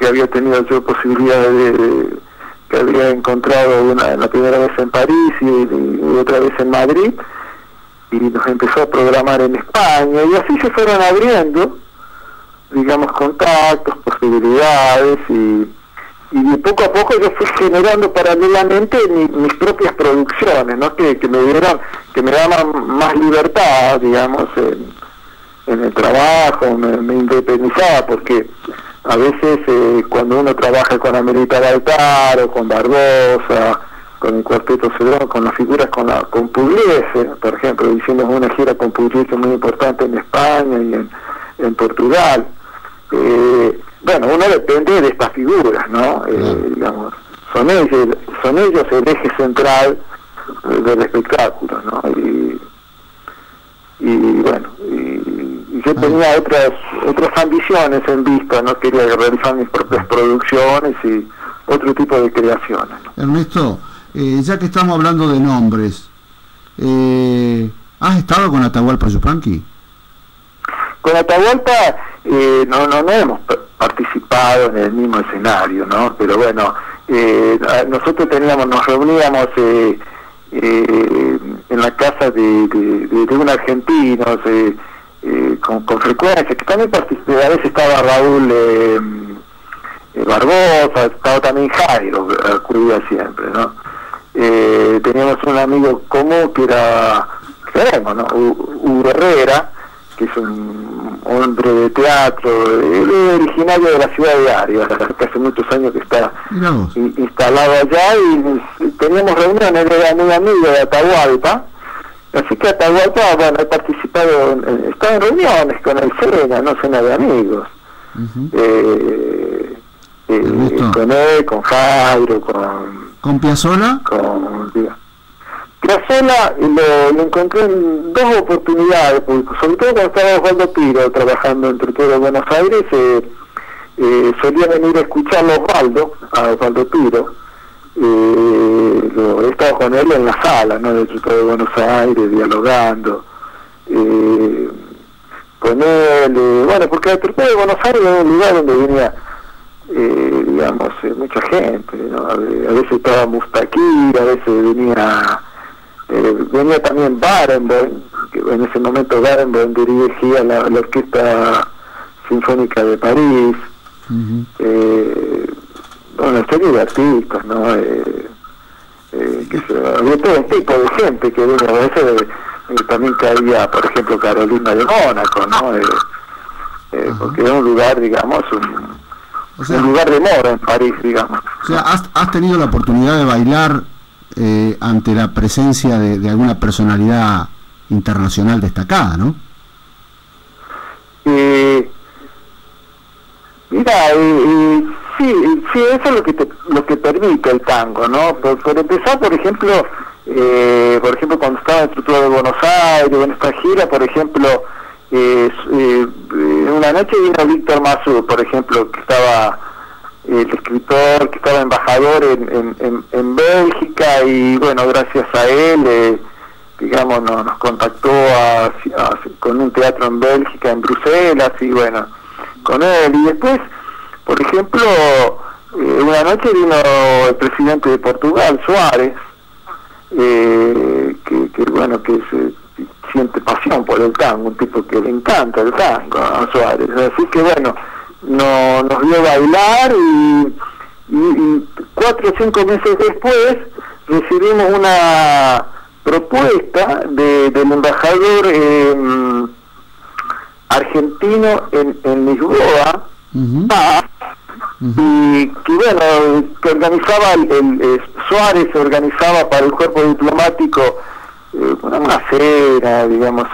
que había tenido yo posibilidad que había encontrado la primera vez en París y otra vez en Madrid, y nos empezó a programar en España, y así se fueron abriendo, digamos, contactos, posibilidades, y poco a poco yo fui generando paralelamente mis propias producciones, ¿no? que me daban más libertad, digamos, en el trabajo, me independizaba, porque a veces cuando uno trabaja con Amelita Baltar o con Barbosa, con el Cuarteto Cedrón, con las figuras, con Pugliese, por ejemplo, hicimos una gira con Pugliese muy importante en España y en Portugal. Bueno, uno depende de estas figuras, ¿no? Digamos, son ellos el eje central del espectáculo, ¿no? Y bueno, y yo tenía otras ambiciones en vista, no quería realizar mis propias producciones y otro tipo de creaciones, ¿no? Ernesto, ya que estamos hablando de nombres, ¿has estado con Atahualpa Yupanqui? Con Atahualpa no hemos participado en el mismo escenario, ¿no? Pero bueno, nosotros nos reuníamos en la casa de un argentino con frecuencia, que también participaba. A veces estaba Raúl Barbosa, estaba también Jairo, acudía siempre, ¿no? Teníamos un amigo común que era, ¿no? Hugo Herrera, que es un hombre de teatro, él es originario de la ciudad de Arias, que hace muchos años que está instalado allá, y teníamos reuniones, era muy amigo de Atahualpa, así que Atahualpa, bueno, he participado, estaba en reuniones con el Sena, no Cena de amigos, con él, con Jairo, ¿con Piazzolla? Piazzolla lo encontré en dos oportunidades, porque sobre todo cuando estaba Osvaldo Piro trabajando en Territorio de Buenos Aires, solía venir a escucharlo a Osvaldo Piro. He estado con él en la sala, ¿no?, del Territorio de Buenos Aires, dialogando con él, bueno, porque el Territorio de Buenos Aires era un lugar donde venía digamos, mucha gente, ¿no? A veces estaba Mustaquir, a veces venía también Barenboim, que en ese momento Barenboim dirigía la Orquesta Sinfónica de París. Bueno, serie de artistas, ¿no? Había todo tipo de gente que venía, a veces también caía, por ejemplo, Carolina de Mónaco, ¿no? Porque era un lugar, digamos, un lugar de moda en París, digamos. O sea, has tenido la oportunidad de bailar ante la presencia de alguna personalidad internacional destacada, ¿no? Mira, sí, eso es lo que permite el tango, ¿no? Por empezar, por ejemplo, cuando estaba en la estructura de Buenos Aires, en esta gira, por ejemplo, una noche vino Víctor Masú, por ejemplo, que estaba el escritor, que estaba embajador en Bélgica, y bueno, gracias a él, digamos, nos contactó con un teatro en Bélgica, en Bruselas, y bueno, con él. Y después, por ejemplo, una noche vino el presidente de Portugal, Suárez, que siente pasión por el tango, un tipo que le encanta el tango a Suárez, así que bueno, nos vio bailar, y 4 o 5 meses después recibimos una propuesta del embajador argentino en Lisboa, y que bueno, que organizaba Suárez organizaba para el cuerpo diplomático una cena, digamos,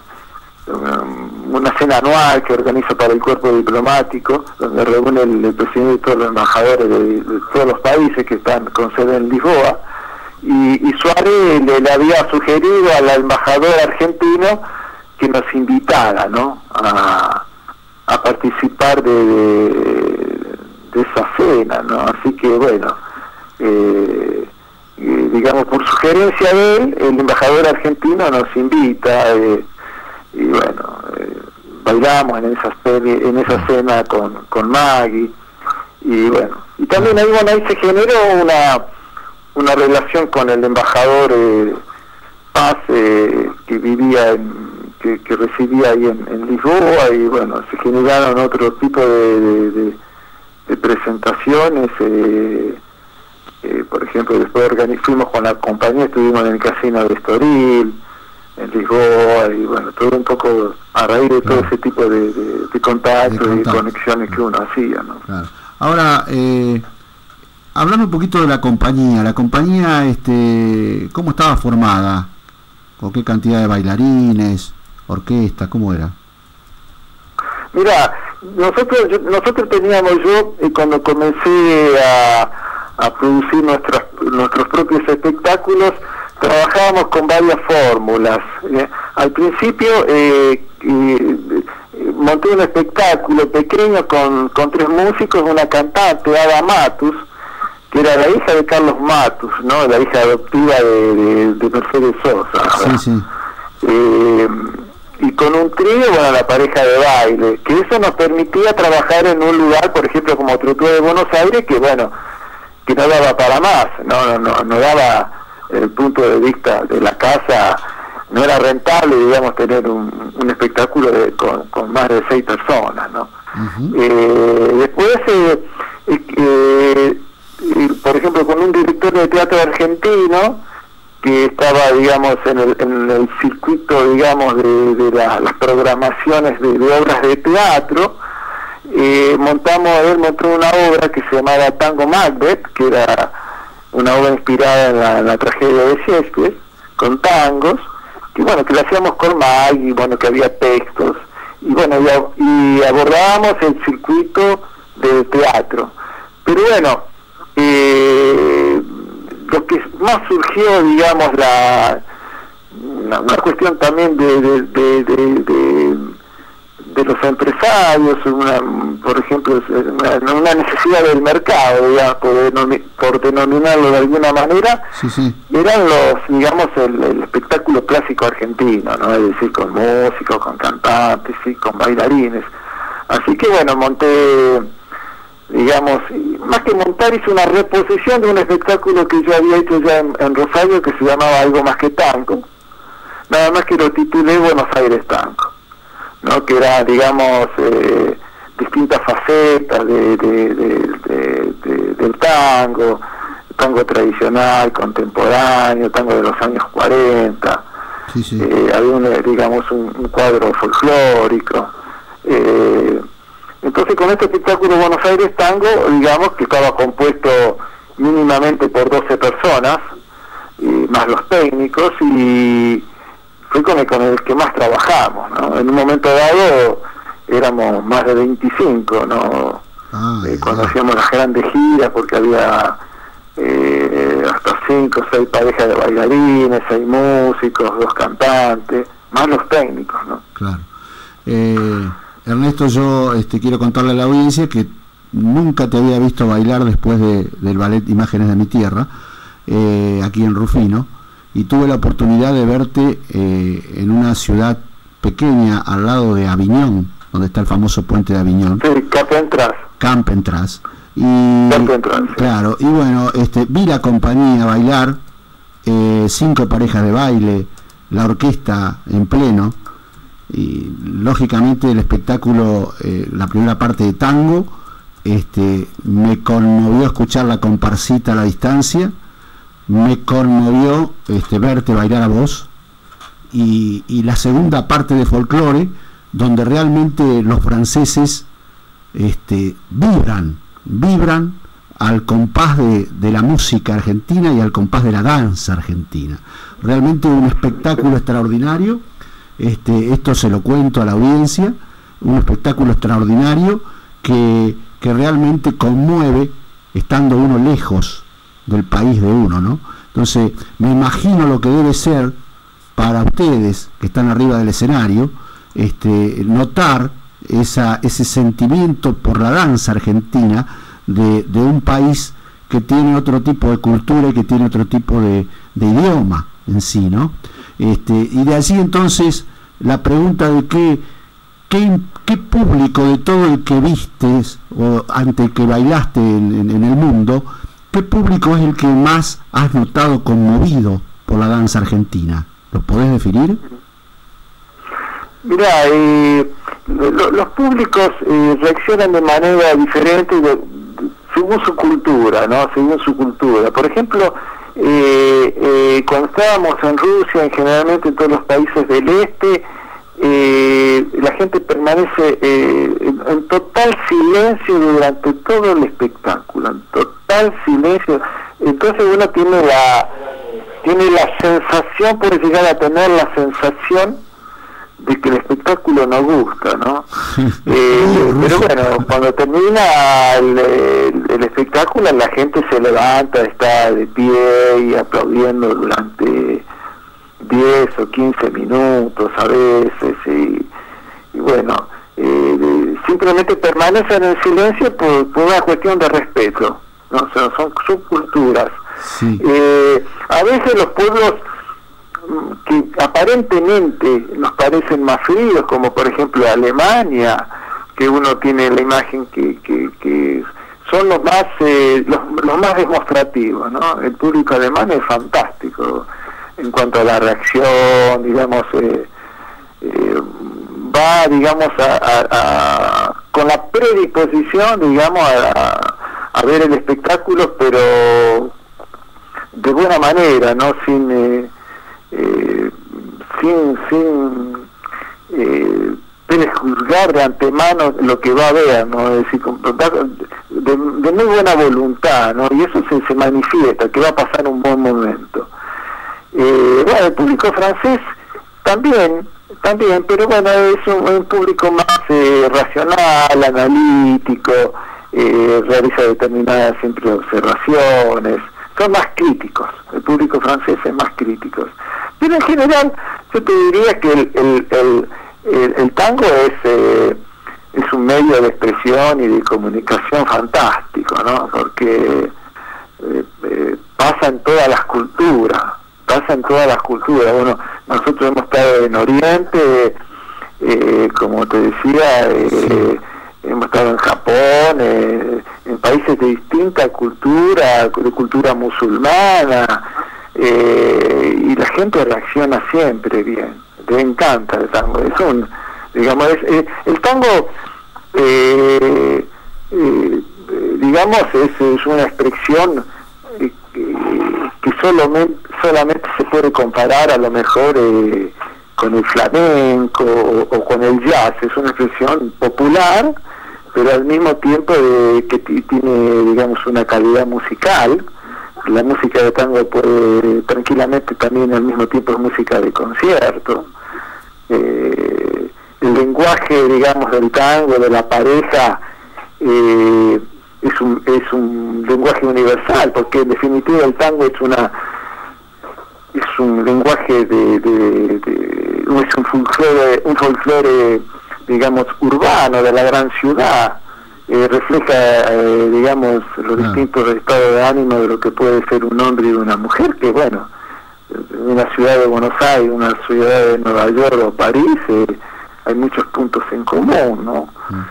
una cena anual que organiza para el cuerpo diplomático, donde reúne el presidente y todos los embajadores de todos los países que están con sede en Lisboa, y Suárez le había sugerido al embajador argentino que nos invitara, ¿no?, a participar de esa cena, ¿no? Así que bueno, digamos, por sugerencia de él, el embajador argentino nos invita, y bueno, bailamos en esa cena con Maggie, Y bueno, y también ahí, bueno, ahí se generó una relación con el embajador Paz, que vivía que residía ahí en Lisboa, y bueno, se generaron otro tipo de presentaciones. Por ejemplo, después fuimos con la compañía, estuvimos en el casino de Estoril, en Lisboa, y bueno, todo un poco a raíz de todo ese tipo de contactos y conexiones que uno hacía, ¿no? Claro. Ahora, hablando un poquito de la compañía, ¿cómo estaba formada? ¿Con qué cantidad de bailarines, orquesta, cómo era? Mira, nosotros teníamos, cuando comencé a producir nuestros propios espectáculos, trabajábamos con varias fórmulas. Al principio monté un espectáculo pequeño con 3 músicos, una cantante, Ada Matus, que era la hija de Carlos Matus, ¿no? La hija adoptiva de Mercedes Sosa. Sí, sí. Y con un trío, bueno, la pareja de baile, que eso nos permitía trabajar en un lugar, por ejemplo, como Trotó de Buenos Aires, que bueno, que no daba para más, no daba, el punto de vista de la casa, no era rentable, digamos, tener un espectáculo con más de 6 personas, ¿no? Después, por ejemplo, con un director de teatro argentino, que estaba, digamos, en el circuito, digamos, de las programaciones de obras de teatro, él montó una obra que se llamaba Tango Macbeth, que era una obra inspirada en la tragedia de Shakespeare, con tangos, que bueno, que lo hacíamos con Maggie, bueno, que había textos, y bueno, y abordábamos el circuito de teatro. Pero bueno, lo que más surgió, digamos, una cuestión también de los empresarios, por ejemplo, una necesidad del mercado, digamos, por denominarlo de alguna manera, sí. Eran digamos, el espectáculo clásico argentino, ¿no? Es decir, con músicos, con cantantes, y con bailarines. Así que bueno, monté, digamos, más que montar, hice una reposición de un espectáculo que yo había hecho ya en Rosario, que se llamaba Algo Más que Tango, nada más que lo titulé Buenos Aires Tango, ¿no? Que era, digamos, distintas facetas del tango tradicional, contemporáneo, tango de los años 40, sí. Había digamos un cuadro folclórico. Entonces, con este espectáculo Buenos Aires Tango, digamos que estaba compuesto mínimamente por 12 personas, más los técnicos, y fue con el que más trabajamos, ¿no? En un momento dado éramos más de 25, ¿no? Cuando hacíamos las grandes giras, porque había hasta 5 o 6 parejas de bailarines, 6 músicos, 2 cantantes, más los técnicos, ¿no? Claro. Ernesto, yo quiero contarle a la audiencia que nunca te había visto bailar después del ballet Imágenes de mi Tierra, aquí en Rufino, y tuve la oportunidad de verte en una ciudad pequeña al lado de Aviñón, donde está el famoso puente de Aviñón. Sí, Campentras. Y claro, y bueno, vi la compañía bailar, 5 parejas de baile, la orquesta en pleno, y lógicamente el espectáculo, la primera parte de tango, me conmovió escuchar la comparsita a la distancia, me conmovió verte bailar a vos, y la segunda parte de folclore, donde realmente los franceses vibran al compás de la música argentina y al compás de la danza argentina. Realmente un espectáculo extraordinario. Esto se lo cuento a la audiencia, un espectáculo extraordinario que realmente conmueve, estando uno lejos del país de uno, ¿no? Entonces me imagino lo que debe ser para ustedes que están arriba del escenario, notar ese sentimiento por la danza argentina de un país que tiene otro tipo de cultura y que tiene otro tipo de idioma en sí, ¿no? Y de allí entonces la pregunta de ¿qué público de todo el que vistes o ante el que bailaste en el mundo, qué público es el que más has notado conmovido por la danza argentina? ¿Lo podés definir? Mirá, los públicos reaccionan de manera diferente según su cultura, ¿no? Según su cultura. Por ejemplo, cuando estábamos en Rusia, generalmente en todos los países del este, la gente permanece en total silencio durante todo el espectáculo, en total silencio. Entonces uno tiene la sensación, puede llegar a tener la sensación de que el espectáculo no gusta, ¿no? Pero bueno, cuando termina el espectáculo, la gente se levanta, está de pie y aplaudiendo durante 10 o 15 minutos a veces, y bueno, simplemente permanecen en silencio por una cuestión de respeto, ¿no? O sea, son subculturas. Sí. A veces los pueblos que aparentemente nos parecen más fríos, como por ejemplo Alemania, que uno tiene la imagen que son los más demostrativos, ¿no? El público alemán es fantástico en cuanto a la reacción, digamos, va, digamos, con la predisposición, digamos, a ver el espectáculo, pero de buena manera, ¿no? Sin prejuzgar de antemano lo que va a ver, ¿no? Es decir, de muy buena voluntad, ¿no? Y eso se manifiesta, que va a pasar un buen momento. Bueno, el público francés también, pero bueno, es un público más racional, analítico, realiza determinadas siempre observaciones, son más críticos, el público francés es más crítico. Pero en general, yo te diría que el tango es un medio de expresión y de comunicación fantástico, ¿no? Porque pasa en todas las culturas. Bueno, nosotros hemos estado en Oriente, como te decía, hemos estado en Japón, en países de distinta cultura, de cultura musulmana, y la gente reacciona siempre bien, le encanta el tango. El tango, digamos, es una expresión que solamente se puede comparar a lo mejor con el flamenco o con el jazz. Es una expresión popular, pero al mismo tiempo que tiene, digamos, una calidad musical. La música de tango puede tranquilamente también al mismo tiempo es música de concierto. El lenguaje, digamos, del tango, de la pareja, es un lenguaje universal, porque en definitiva el tango es un lenguaje es un folclore, digamos, urbano de la gran ciudad. Refleja, digamos, los distintos estados de ánimo de lo que puede ser un hombre y una mujer, que bueno, en una ciudad de Buenos Aires, una ciudad de Nueva York o París, hay muchos puntos en común, ¿no?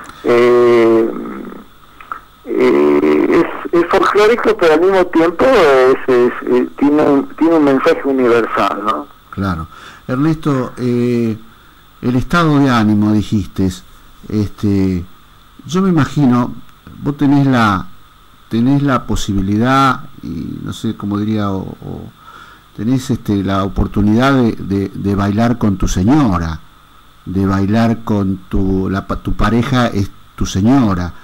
Es folclórico, pero al mismo tiempo tiene un mensaje universal, ¿no? Claro. Ernesto, el estado de ánimo, dijiste, yo me imagino, vos tenés la posibilidad, y no sé cómo diría, o tenés la oportunidad de bailar con tu señora, de bailar con tu pareja es tu señora.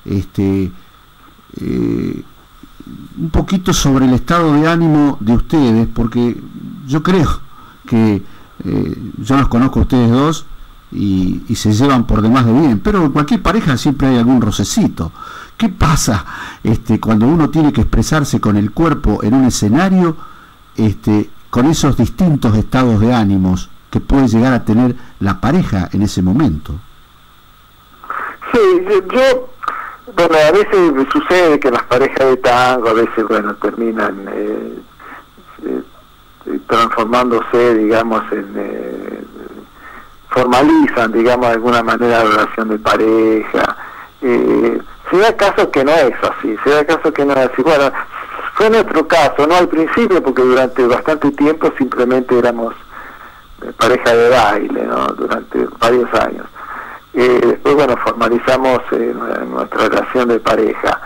Un poquito sobre el estado de ánimo de ustedes, porque yo creo que yo los conozco a ustedes dos y se llevan por demás de bien, pero en cualquier pareja siempre hay algún rocecito. ¿Qué pasa cuando uno tiene que expresarse con el cuerpo en un escenario, con esos distintos estados de ánimos que puede llegar a tener la pareja en ese momento? Sí, bueno, a veces sucede que las parejas de tango a veces, bueno, terminan transformándose, digamos, formalizan, digamos, de alguna manera la relación de pareja. Se da caso que no es así, Bueno, fue nuestro caso, no al principio, porque durante bastante tiempo simplemente éramos pareja de baile, ¿no? Durante varios años. Después, bueno, formalizamos nuestra relación de pareja.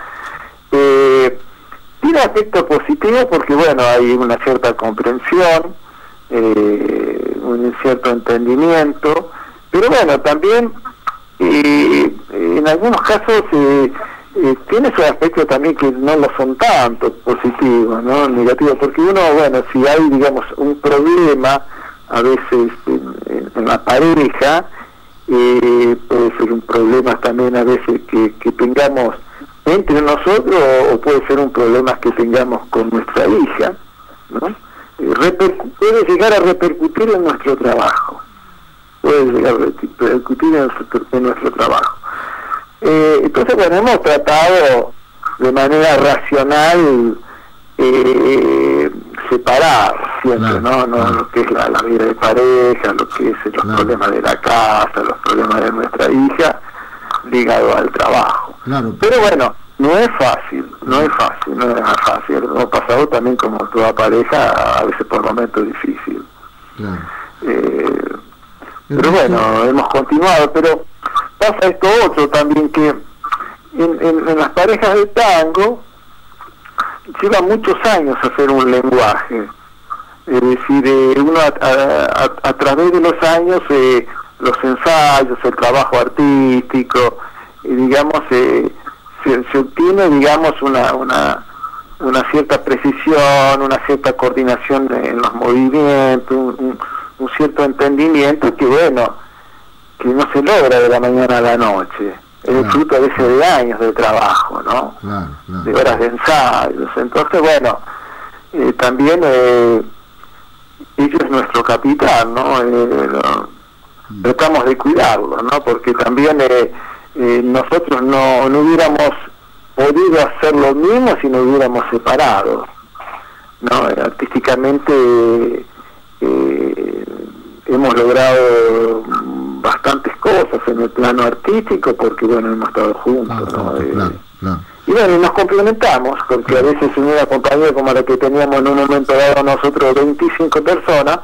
Tiene aspecto positivo porque, bueno, hay una cierta comprensión, un cierto entendimiento, pero bueno, también en algunos casos tiene sus aspectos también que no lo son tanto positivos, ¿no? Negativos, porque uno, bueno, si hay, digamos, un problema a veces en la pareja, puede ser un problema también a veces que tengamos entre nosotros, o puede ser un problema que tengamos con nuestra hija, ¿no? Puede llegar a repercutir en nuestro trabajo, en nuestro trabajo. Entonces, bueno, hemos tratado de manera racional separar siempre, claro, ¿no? Claro. Lo que es la vida de pareja, lo que es los Claro. problemas de la casa, los problemas de nuestra hija, ligado al trabajo. Claro. Pero bueno, no es fácil. Hemos pasado también, como toda pareja, a veces por momentos difíciles. Claro. Pero bueno, hemos continuado. Pero pasa esto otro también, que en las parejas de tango lleva muchos años hacer un lenguaje. Es decir, uno a través de los años, los ensayos, el trabajo artístico, digamos, se obtiene, digamos, una cierta precisión, una cierta coordinación en los movimientos, un cierto entendimiento que, bueno, que no se logra de la mañana a la noche. Es el fruto a veces de años de trabajo, ¿no? Claro. De horas de ensayos. Entonces, bueno, también ello es nuestro capital, ¿no? Tratamos de cuidarlo, ¿no? Porque también nosotros no hubiéramos podido hacer lo mismo si no hubiéramos separado, ¿no? Artísticamente hemos logrado bastantes cosas en el plano artístico porque, bueno, hemos estado juntos, ¿no? Claro. Y bueno, nos complementamos, porque a veces en una compañía como la que teníamos en un momento dado nosotros 25 personas,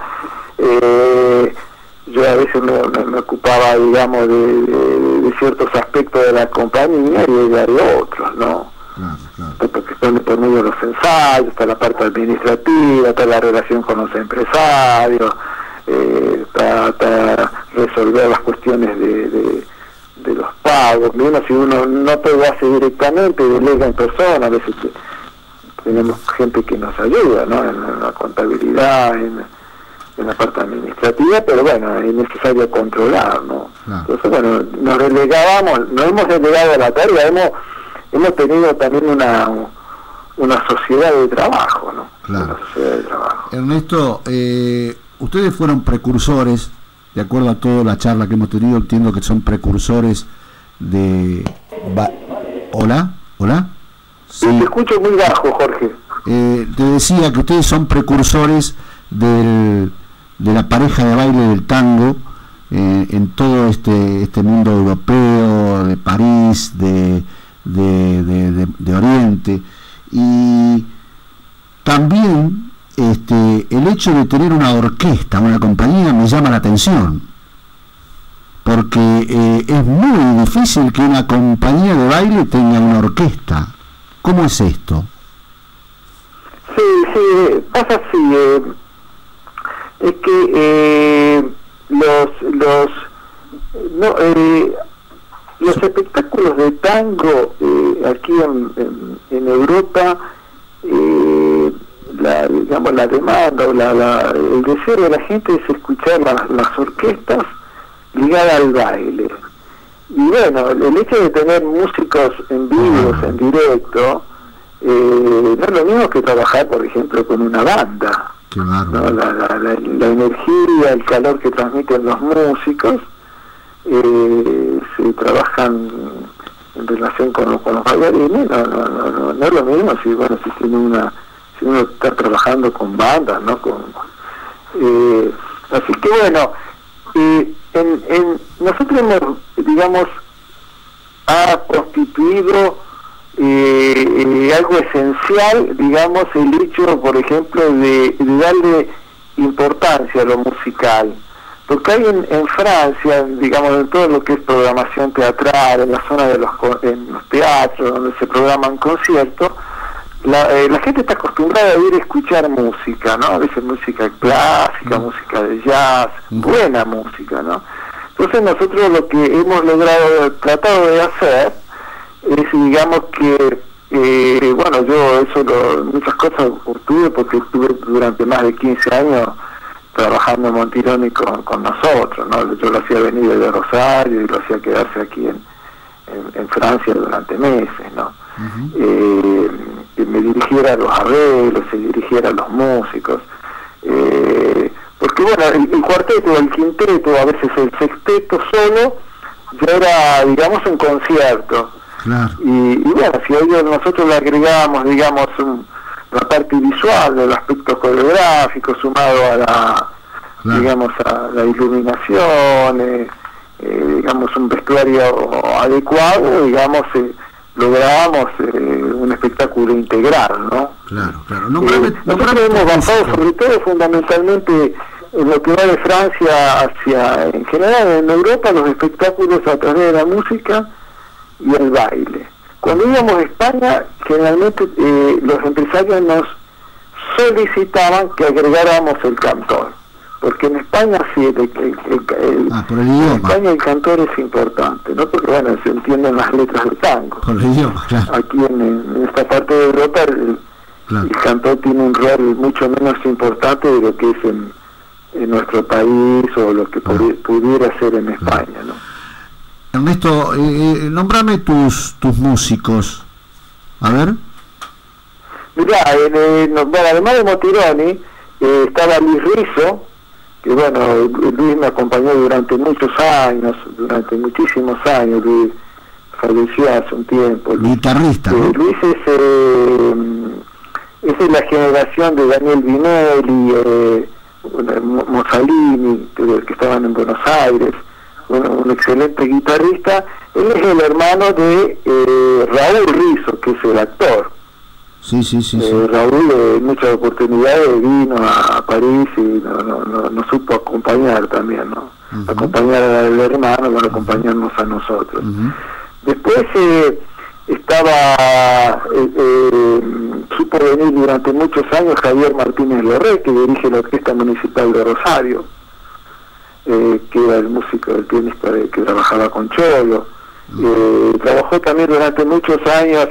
yo a veces me ocupaba, digamos, de ciertos aspectos de la compañía y ella de otros, ¿no? Claro. Porque están por medio de los ensayos, está la parte administrativa, está la relación con los empresarios, está resolver las cuestiones de los pagos. Bueno, si uno no te lo hace directamente, delega en persona, a veces tenemos gente que nos ayuda, ¿no? En la contabilidad, en la parte administrativa, pero bueno, es necesario controlar, ¿no? Entonces, bueno, nos hemos delegado a la tarea, hemos tenido también una sociedad de trabajo, ¿no? Claro. Una sociedad de trabajo. Ernesto, ustedes fueron precursores, de acuerdo a toda la charla que hemos tenido, entiendo que son precursores de... ¿Hola? Sí, te escucho muy bajo, Jorge. Te decía que ustedes son precursores de la pareja de baile del tango en todo este mundo europeo, de París, de Oriente, y también el hecho de tener una orquesta, una compañía, me llama la atención, porque es muy difícil que una compañía de baile tenga una orquesta. ¿Cómo es esto? Sí, pasa así, es que los espectáculos de tango aquí en Europa, la demanda o el deseo de la gente es escuchar las orquestas ligadas al baile. Y bueno, el hecho de tener músicos en vivos, en directo, no es lo mismo que trabajar, por ejemplo, con una banda. ¿No? La energía, el calor que transmiten los músicos se trabajan en relación con los bailarines. No es lo mismo si uno está trabajando con bandas, ¿no? Así que bueno, nosotros hemos, digamos, ha constituido algo esencial, digamos, el hecho, por ejemplo, de darle importancia a lo musical, porque hay en Francia, digamos, en todo lo que es programación teatral, en la zona de en los teatros donde se programan conciertos, la gente está acostumbrada a ir a escuchar música, ¿no? A veces música clásica, música de jazz, buena música, ¿no? Entonces nosotros lo que hemos tratado de hacer es, digamos, que bueno, yo muchas cosas obtuve porque estuve durante más de 15 años trabajando en Montironi con nosotros, ¿no? Yo lo hacía venir de Rosario y lo hacía quedarse aquí en Francia durante meses, ¿no? Que me dirigiera a los arreglos, se dirigiera a los músicos, porque bueno, el cuarteto, el quinteto, a veces el sexteto solo, ya era, digamos, un concierto. Claro. Y bueno, si a ellos nosotros le agregamos, digamos, la parte visual, el aspecto coreográfico, sumado a digamos, a la iluminación, digamos, un vestuario adecuado, digamos, logramos un espectáculo integral, ¿no? Claro. Nosotros hemos basado sobre todo fundamentalmente en lo que va de Francia hacia, en general en Europa, los espectáculos a través de la música y el baile. Cuando íbamos a España, generalmente los empresarios nos solicitaban que agregáramos el cantor, porque en España sí, por el idioma. En España el cantor es importante, ¿no? Porque bueno, se entienden las letras del tango. Por el idioma, claro. Aquí en esta parte de Europa el cantor tiene un rol mucho menos importante de lo que es en nuestro país o lo que pudiera ser en España, ¿no? Ernesto, nombrame tus músicos. A ver. Mirá, bueno, además de Montironi, estaba Luis Rizzo, que bueno, Luis me acompañó durante muchos años, durante muchísimos años. Luis falleció hace un tiempo. Guitarrista, ¿no? Luis es de la generación de Daniel Vinelli, Mussolini, que estaban en Buenos Aires. Un excelente guitarrista. Él es el hermano de Raúl Rizzo, que es el actor. Sí. Raúl en muchas oportunidades vino a París y nos supo acompañar también, ¿no? Acompañar al hermano, bueno, acompañarnos a nosotros. Después supo venir durante muchos años Javier Martínez Lorré, que dirige la Orquesta Municipal de Rosario, que era el músico, el pianista que trabajaba con Cholo. Trabajó también durante muchos años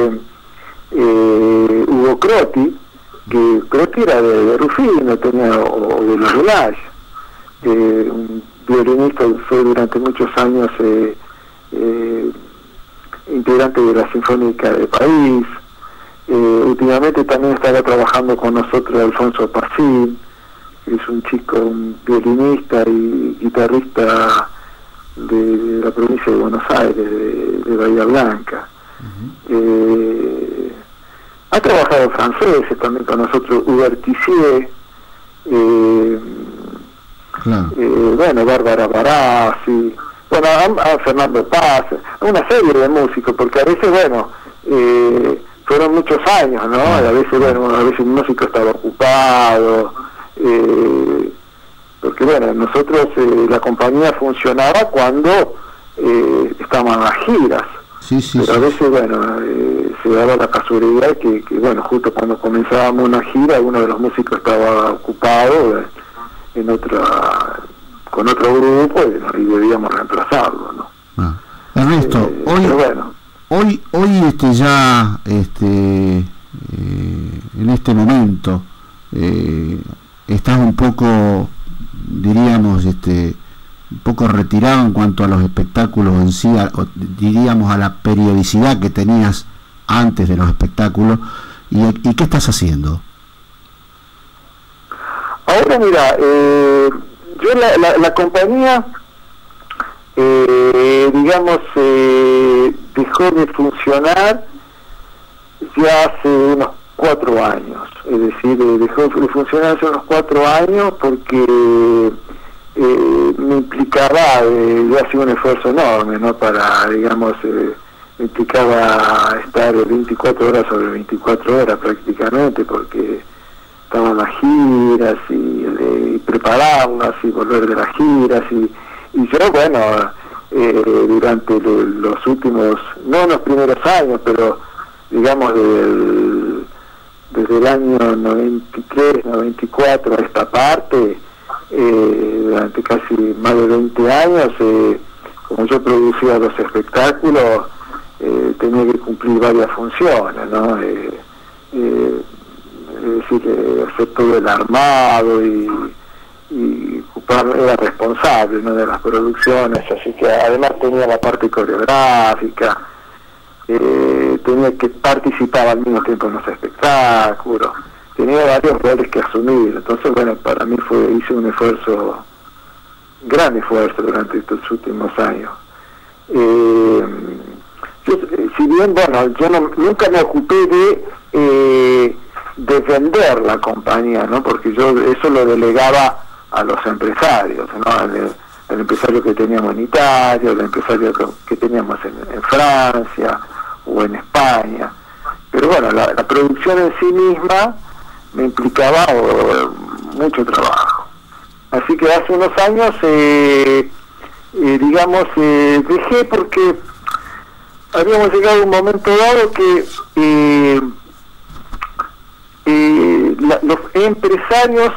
Hugo Crotti, que Crotti era de Rufino, o de los Relay, un violinista que fue durante muchos años integrante de la Sinfónica de París. Últimamente también estaba trabajando con nosotros Alfonso Pacín, que es un chico, un violinista y guitarrista de la provincia de Buenos Aires, de Bahía Blanca. Ha trabajado franceses también con nosotros, Hubert Tissier, bueno, Bárbara Barassi, bueno, a Fernando Paz, una serie de músicos, porque a veces, bueno, fueron muchos años, ¿no? A veces, bueno, a veces el músico estaba ocupado, porque, bueno, nosotros, la compañía funcionaba cuando estaban las giras. Pero a veces, bueno, se daba la casualidad que, bueno, justo cuando comenzábamos una gira, uno de los músicos estaba ocupado con otro grupo y debíamos reemplazarlo, ¿no? Ernesto, hoy ya en este momento estás un poco, diríamos, un poco retirado en cuanto a los espectáculos en sí, diríamos a la periodicidad que tenías antes de los espectáculos, y ¿qué estás haciendo? Ahora mira, yo la compañía digamos dejó de funcionar ya hace unos 4 años, es decir, dejó de funcionar hace unos 4 años porque me implicaba, yo hacía un esfuerzo enorme, ¿no? Para, digamos, me implicaba estar 24 horas sobre 24 horas prácticamente, porque estaban las giras y prepararlas y volver de las giras y yo, bueno, durante los últimos, no los primeros años, pero digamos desde el año 93, 94 a esta parte, durante casi más de 20 años, como yo producía los espectáculos, tenía que cumplir varias funciones, ¿no? Es decir, hacer todo el armado y era responsable, ¿no?, de las producciones, así que además tenía la parte coreográfica, tenía que participar al mismo tiempo en los espectáculos, tenía varios roles que asumir. Entonces, bueno, para mí hice un gran esfuerzo durante estos últimos años. Si bien, bueno, yo nunca me ocupé de vender la compañía, ¿no? Porque yo eso lo delegaba a los empresarios, ¿no? El empresario que teníamos en Italia, el empresario que teníamos en Francia o en España. Pero bueno, la producción en sí misma me implicaba mucho trabajo. Así que hace unos años, digamos, dejé, porque habíamos llegado a un momento dado que los empresarios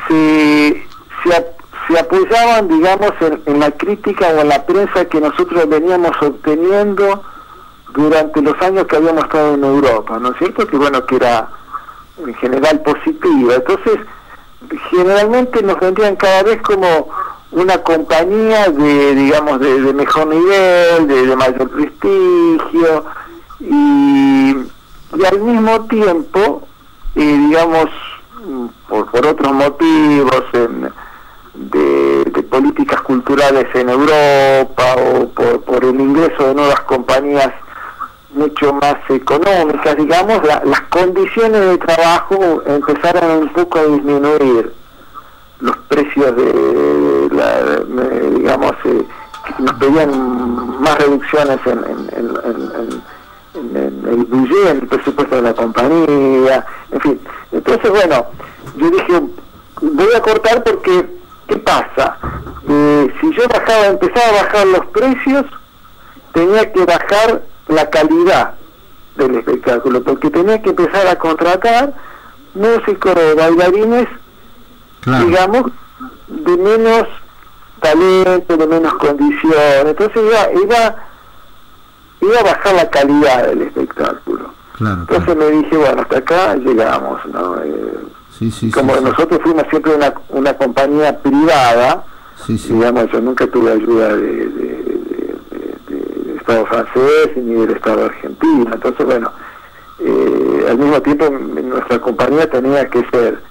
se apoyaban, digamos, en la crítica o en la prensa que nosotros veníamos obteniendo durante los años que habíamos estado en Europa, ¿no es cierto? Que bueno, que era en general positiva. Entonces, generalmente nos vendían cada vez como una compañía digamos, de mejor nivel, de mayor prestigio, y al mismo tiempo, digamos, por otros motivos, de políticas culturales en Europa, o por el ingreso de nuevas compañías mucho más económicas, digamos, las condiciones de trabajo empezaron un poco a disminuir. Los precios digamos, nos pedían más reducciones en el budget, en el presupuesto de la compañía, en fin. Entonces, bueno, yo dije, voy a cortar porque, ¿qué pasa? Si yo empezaba a bajar los precios, tenía que bajar la calidad del espectáculo, porque tenía que empezar a contratar músicos, bailarines, claro, digamos, de menos talento, de menos condiciones. Entonces iba a bajar la calidad del espectáculo. Claro, entonces, claro, me dije, bueno, hasta acá llegamos, ¿no? Como nosotros fuimos siempre una compañía privada, digamos, yo nunca tuve ayuda del Estado francés ni del Estado argentino. Entonces, bueno, al mismo tiempo nuestra compañía tenía que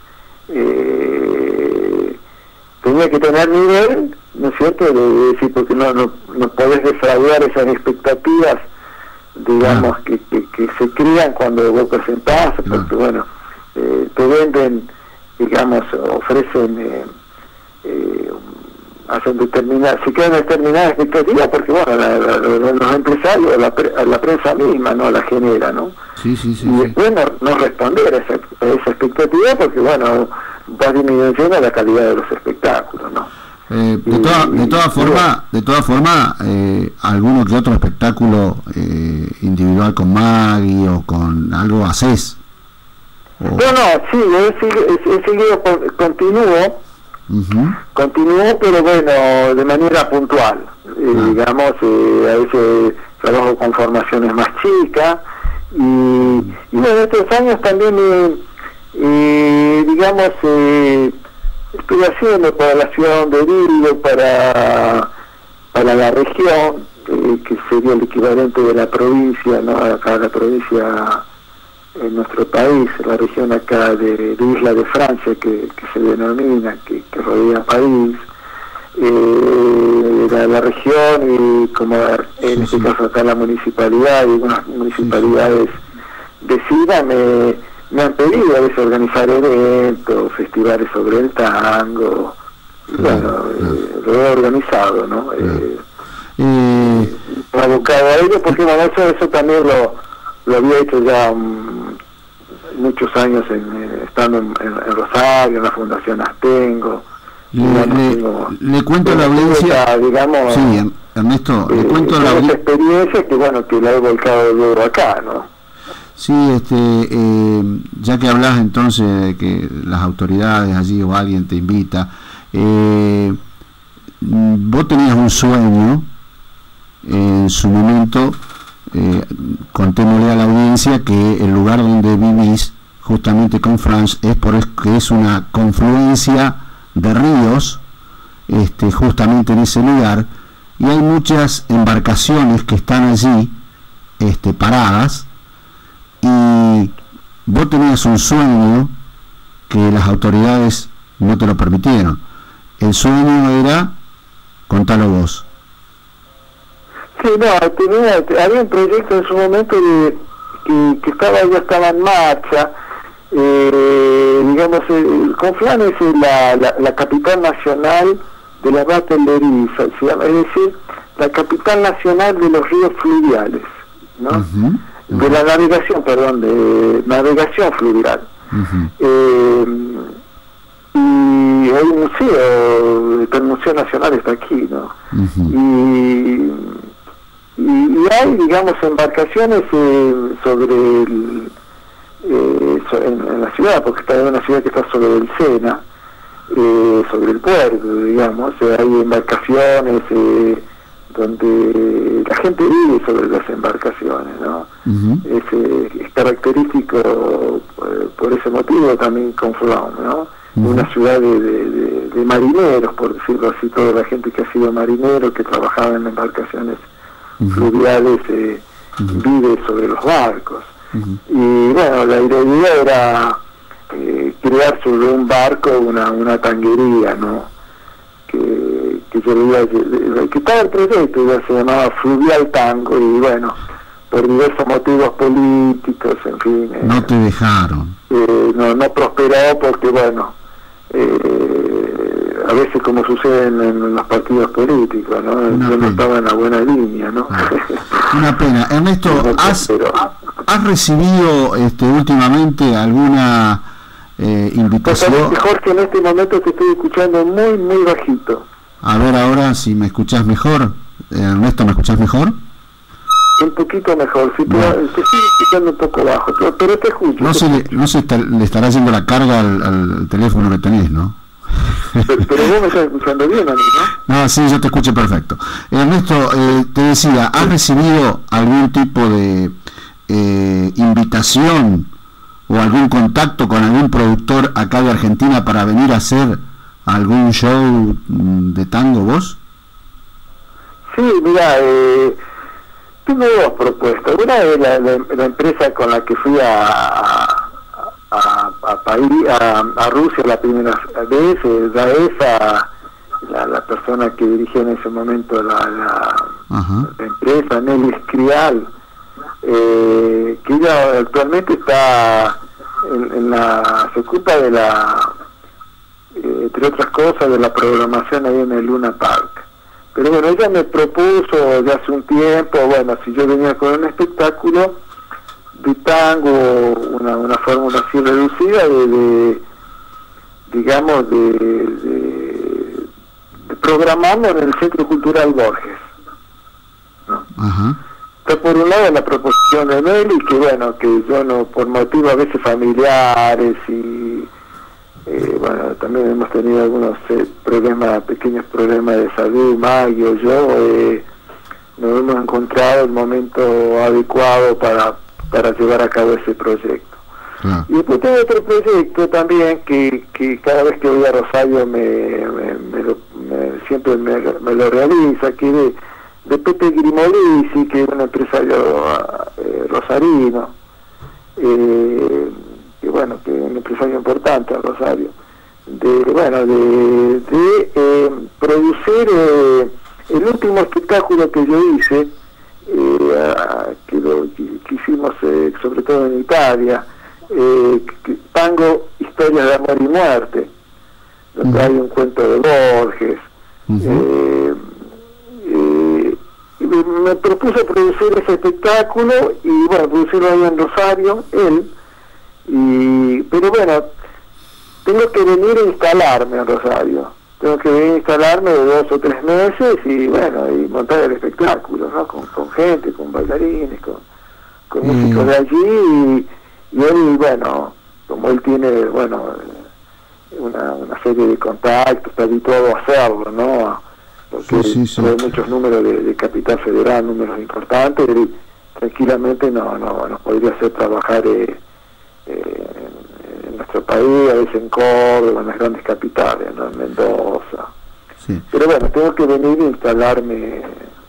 tener nivel, ¿no es cierto?, de decir, porque no podés defraudar esas expectativas, digamos, que se crean cuando vos presentás, porque bueno, te venden, digamos, ofrecen, hacen se quedan determinadas expectativas, porque bueno, los empresarios, la prensa misma no la genera, ¿no? Y después no responder a esa expectativa, porque bueno, va disminuyendo la calidad de los espectáculos, ¿no? De todas formas, alguno que otro espectáculo individual con Maggie o con algo haces. No, sí, he seguido, continúo, pero bueno, de manera puntual. Digamos, a veces trabajo con formaciones más chicas, y bueno, estos años también, digamos, estoy haciendo para la ciudad donde vivo, para la región, que sería el equivalente de la provincia, ¿no? Acá la provincia en nuestro país, la región acá de Isla de Francia, que se denomina, que rodea París, la región, y como en este caso acá la municipalidad y algunas municipalidades vecinas me han pedido a veces organizar eventos, festivales sobre el tango, bueno, lo he organizado, ¿no? Abocado a ello, porque bueno, eso también lo había hecho ya muchos años estando en Rosario, en la Fundación Astengo. Le cuento a la audiencia, digamos, sí, Ernesto, le cuento a la audiencia experiencia que bueno, que la he volcado luego acá, ¿no? Sí, ya que hablas entonces de que las autoridades allí o alguien te invita, vos tenías un sueño en su momento, contémosle a la audiencia que el lugar donde vivís justamente con Franz que es una confluencia de ríos, justamente en ese lugar, y hay muchas embarcaciones que están allí paradas, y vos tenías un sueño que las autoridades no te lo permitieron. El sueño era, contalo vos. Sí, no, había un proyecto en su momento que ya estaba en marcha. Digamos, Conflán es la capital nacional de la batelería, es decir, la capital nacional de los ríos fluviales, ¿no? De la navegación, perdón, de navegación fluvial. Y hay un museo, el Museo Nacional está aquí, ¿no? Y hay, digamos, embarcaciones en la ciudad, porque está en una ciudad que está sobre el Sena, sobre el puerto, digamos, hay embarcaciones donde la gente vive sobre las embarcaciones, ¿no? Es característico por ese motivo también Conflán, ¿no? Una ciudad de marineros, por decirlo así, toda la gente que ha sido marinero, que trabajaba en embarcaciones fluviales, vive sobre los barcos. Y bueno, la idea era crear sobre un barco una tanguería, ¿no? Que estaba el proyecto, ya se llamaba Fluvial Tango, y bueno, por diversos motivos políticos, en fin, no te dejaron, no prosperó, porque bueno, a veces, como sucede en los partidos políticos, ¿no? Yo no estaba en la buena línea, ¿no? Una pena. Ernesto, ¿has recibido últimamente alguna invitación? Jorge, en este momento te estoy escuchando muy, muy bajito. A ver ahora si me escuchás mejor. Ernesto, ¿me escuchás mejor? Un poquito mejor, sí, te estoy escuchando un poco bajo, pero te escucho. No le estará haciendo la carga al teléfono que tenés, ¿no? Pero vos me estás escuchando bien a mí, ¿no? No, sí, yo te escucho perfecto. Ernesto, te decía, ¿has recibido algún tipo de invitación o algún contacto con algún productor acá de Argentina para venir a hacer algún show de tango vos? Sí, mira, tengo dos propuestas. Una es la empresa con la que fui a Rusia la primera vez, la persona que dirigía en ese momento la empresa, Nelly Escrial, que ella actualmente está se ocupa de entre otras cosas, de la programación ahí en el Luna Park. Pero bueno, ella me propuso ya hace un tiempo, bueno, si yo venía con un espectáculo de tango, una fórmula así reducida de programarlo en el Centro Cultural Borges, ¿no? Está por un lado la proposición de Nelly, que bueno, que yo no, por motivos a veces familiares y bueno, también hemos tenido algunos pequeños problemas de salud, Mario, yo, nos hemos encontrado el momento adecuado para llevar a cabo ese proyecto. Y después tengo otro proyecto también que cada vez que voy a Rosario siempre me lo realiza, que de Pepe Grimolisi, que es un empresario rosarino, que bueno, que es un empresario importante en Rosario, de producir el último espectáculo que yo hice, que hicimos sobre todo en Italia, tango, historias de amor y muerte, donde hay un cuento de Borges. Y me propuso producir ese espectáculo y bueno, producirlo ahí en Rosario, él, pero bueno, tengo que venir a instalarme en Rosario, tengo que venir a instalarme de 2 o 3 meses y bueno, y montar el espectáculo, ¿no? Con gente, con bailarines, con músicos de allí, y él, bueno, como él tiene, bueno, una serie de contactos, está habituado a hacerlo, ¿no? Porque hay muchos números de Capital Federal, números importantes, y tranquilamente no podría hacer trabajar en nuestro país, a veces en Córdoba, en las grandes capitales, ¿no? En Mendoza. Sí. Pero bueno, tengo que venir a instalarme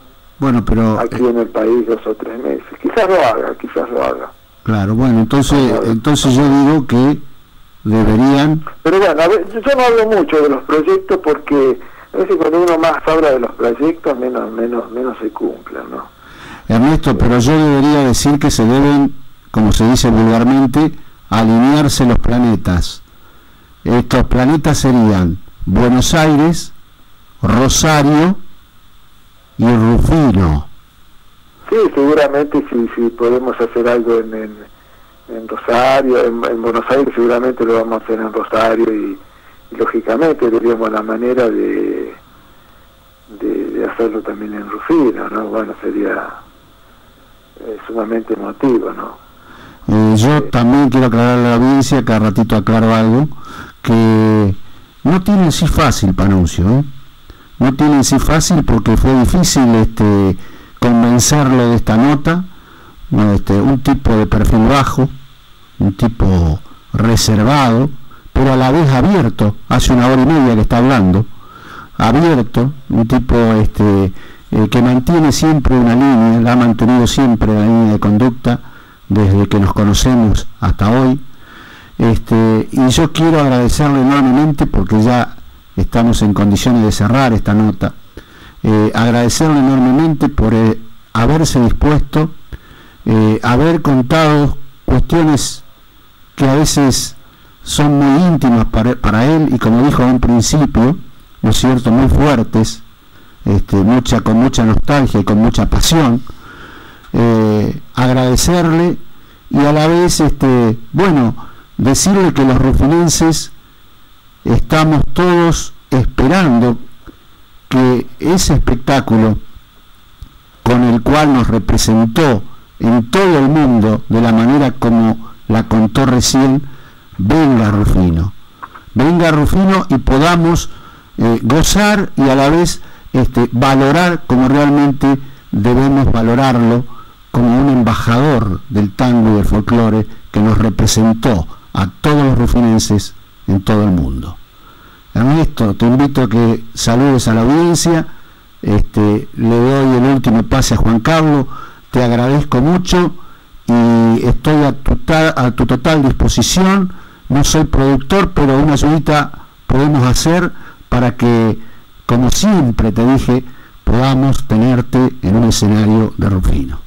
aquí en el país 2 o 3 meses. Quizás lo haga. Claro, bueno, entonces yo digo que deberían... Pero bueno, a ver, yo no hablo mucho de los proyectos porque a veces cuando uno más habla de los proyectos menos se cumplen, ¿no? Ernesto, pero yo debería decir que se deben, como se dice vulgarmente, alinearse los planetas. Estos planetas serían Buenos Aires, Rosario y Rufino. Sí, seguramente si podemos hacer algo en Rosario, en Buenos Aires seguramente lo vamos a hacer en Rosario y lógicamente tendríamos la manera de hacerlo también en Rufino, ¿no? Bueno, sería sumamente emotivo, ¿no? Yo también quiero aclarar a la audiencia, cada ratito aclaro algo, que no tiene en sí fácil Panunzio, ¿eh? No tiene en sí fácil porque fue difícil convencerlo de esta nota, ¿no? Un tipo de perfil bajo, un tipo reservado, pero a la vez abierto, hace 1 hora y media que está hablando, abierto, un tipo que mantiene siempre una línea, la ha mantenido siempre la línea de conducta desde que nos conocemos hasta hoy, y yo quiero agradecerle enormemente porque ya estamos en condiciones de cerrar esta nota, agradecerle enormemente por haberse dispuesto, haber contado cuestiones que a veces son muy íntimas para él y como dijo en un principio, ¿no es cierto?, muy fuertes, con mucha nostalgia y con mucha pasión. Agradecerle y a la vez decirle que los rufinenses estamos todos esperando que ese espectáculo con el cual nos representó en todo el mundo de la manera como la contó recién, venga Rufino y podamos gozar y a la vez valorar como realmente debemos valorarlo, como un embajador del tango y del folclore que nos representó a todos los rufinenses en todo el mundo. Ernesto, te invito a que saludes a la audiencia, le doy el último pase a Juan Carlos, te agradezco mucho y estoy a tu total disposición. No soy productor, pero una ayudita podemos hacer para que, como siempre te dije, podamos tenerte en un escenario de Rufino.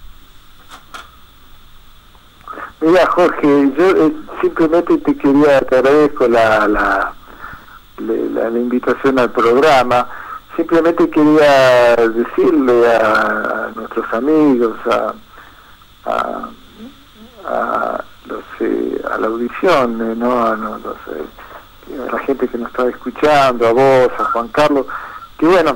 Mira, Jorge, yo simplemente te agradezco la invitación al programa. Simplemente quería decirle a nuestros amigos, a la audición, ¿no? A la gente que nos está escuchando, a vos, a Juan Carlos, que bueno,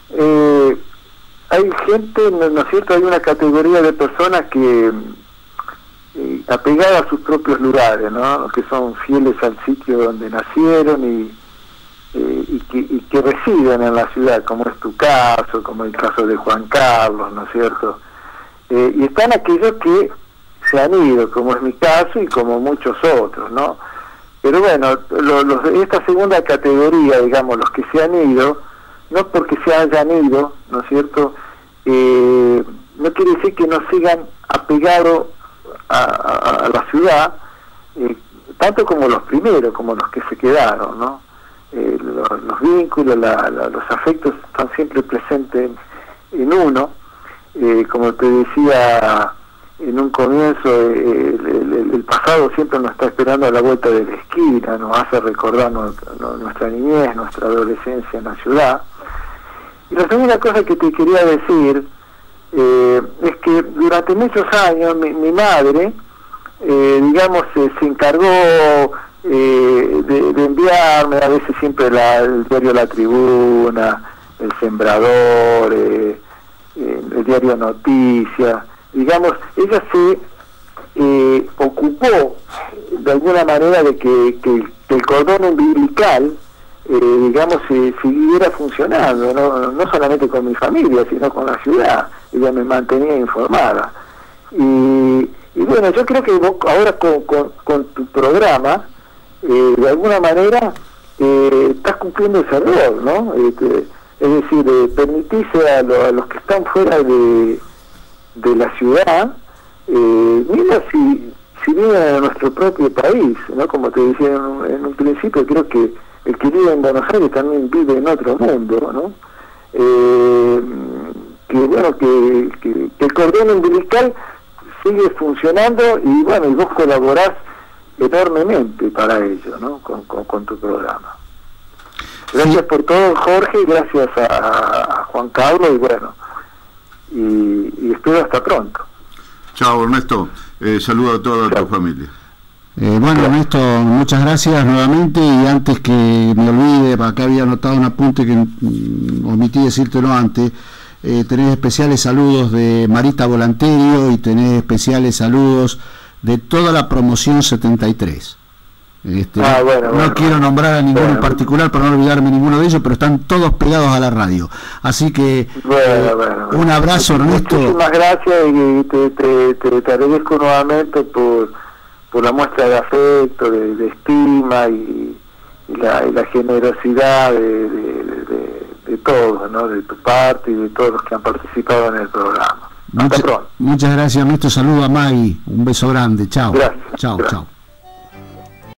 hay gente, ¿no es cierto?, hay una categoría de personas que apegadas a sus propios lugares, ¿no?, que son fieles al sitio donde nacieron y que residen en la ciudad, como es tu caso, como el caso de Juan Carlos, ¿no es cierto? Y están aquellos que se han ido, como es mi caso y como muchos otros, ¿no? Pero bueno, los de esta segunda categoría, digamos, los que se han ido, no porque se hayan ido, ¿no es cierto?, no quiere decir que no sigan apegados a la ciudad, tanto como los primeros, como los que se quedaron, ¿no? Los vínculos, los afectos están siempre presentes en uno. Como te decía, en un comienzo el pasado siempre nos está esperando a la vuelta de la esquina, nos hace recordar nuestra niñez, nuestra adolescencia en la ciudad. Y la segunda cosa que te quería decir es que durante muchos años mi madre, digamos, se encargó de enviarme a veces siempre el diario La Tribuna, El Sembrador, el diario Noticias. Digamos, ella se ocupó de alguna manera de que el cordón umbilical, digamos, siguiera funcionando, no solamente con mi familia, sino con la ciudad. Ella me mantenía informada. Y bueno, yo creo que vos ahora con tu programa, de alguna manera, estás cumpliendo ese rol, ¿no? Es decir, permitirse a los que están fuera de la ciudad, mira si viven en nuestro propio país, ¿no? Como te decía en un principio, creo que el que vive en Buenos Aires también vive en otro mundo, ¿no? Que bueno, que el cordón umbilical sigue funcionando y bueno, y vos colaborás enormemente para ello, ¿no? Con tu programa. Gracias por todo, Jorge, y gracias a Juan Carlos, y bueno, y espero hasta pronto. Chao, Ernesto, saludo a toda tu familia. Bueno, Ernesto, muchas gracias nuevamente, y antes que me olvide, acá había anotado un apunte que omití decírtelo antes. Tenés especiales saludos de Marita Volanterio y tenés especiales saludos de toda la promoción 73. No quiero nombrar a ninguno en particular para no olvidarme ninguno de ellos, pero están todos pegados a la radio. Así que un abrazo, Ernesto. Muchísimas gracias, y te agradezco nuevamente por la muestra de afecto, de estima y la generosidad de todos, ¿no? De tu parte y de todos los que han participado en el programa. Hasta pronto. Muchas gracias, Ernesto. Saludo a Maggie. Un beso grande. Chao. Gracias. Chao, gracias. chao.